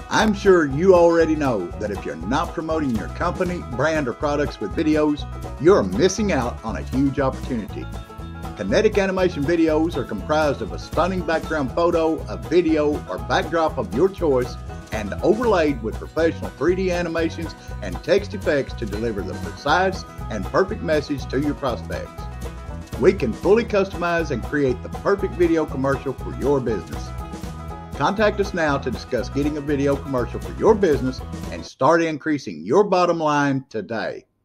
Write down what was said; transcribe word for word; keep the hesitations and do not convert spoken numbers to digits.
I'm sure you already know that if you're not promoting your company, brand, or products with videos, you're missing out on a huge opportunity. Kinetic animation videos are comprised of a stunning background photo, a video, or backdrop of your choice, and overlaid with professional three D animations and text effects to deliver the precise and perfect message to your prospects. We can fully customize and create the perfect video commercial for your business. Contact us now to discuss getting a video commercial for your business and start increasing your bottom line today.